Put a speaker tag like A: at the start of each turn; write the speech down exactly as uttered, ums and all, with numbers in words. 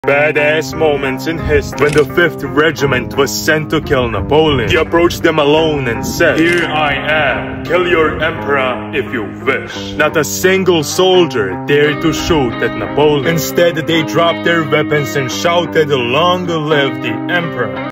A: Badass moments in history. When the fifth Regiment was sent to kill Napoleon, he approached them alone and said, "Here I am, kill your emperor if you wish." Not a single soldier dared to shoot at Napoleon. Instead, they dropped their weapons and shouted, "Long live the emperor."